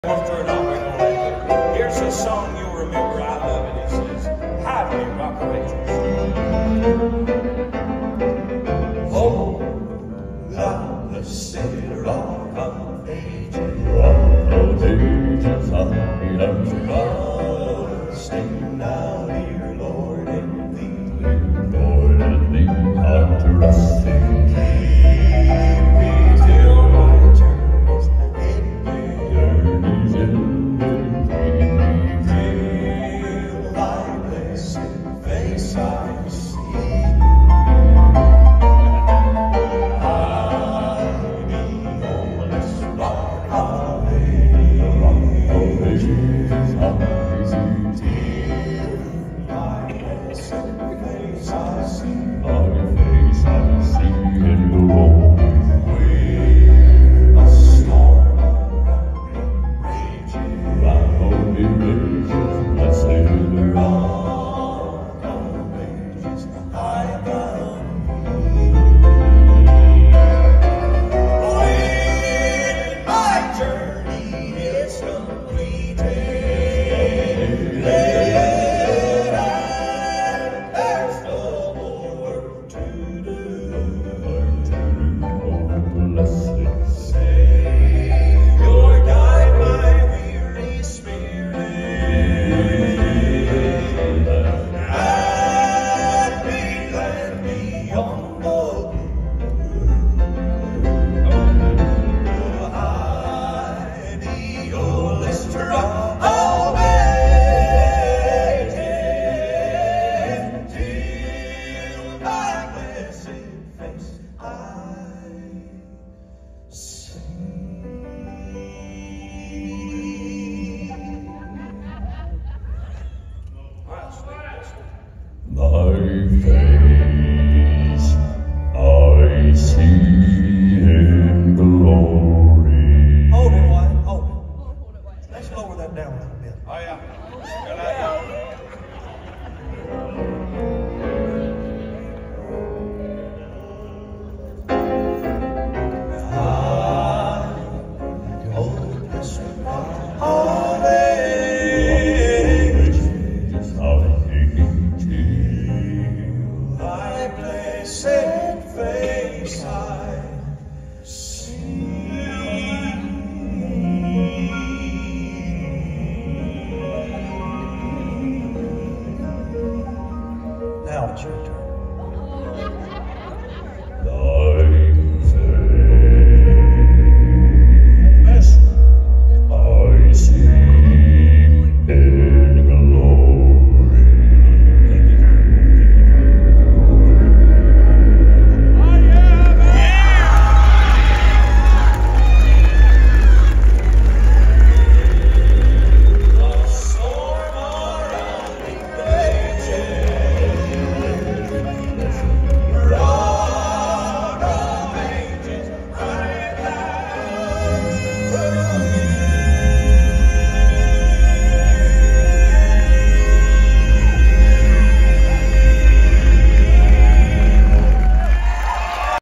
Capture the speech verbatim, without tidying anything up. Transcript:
One third on, we're gonna let it. Here's a song you'll remember. I love it. It says, "Hide me, Rock of Ages." Oh, thou blessed Rock of Ages, Rock of Ages, hide unto God. Sing now, dear Lord, and thee, dear Lord, and thee, unto us sing. Thy face I see in glory. Hold it, Wyatt, hold it. Let's lower that down a little bit. Oh, yeah. Good idea. Face I see. Now it's your turn.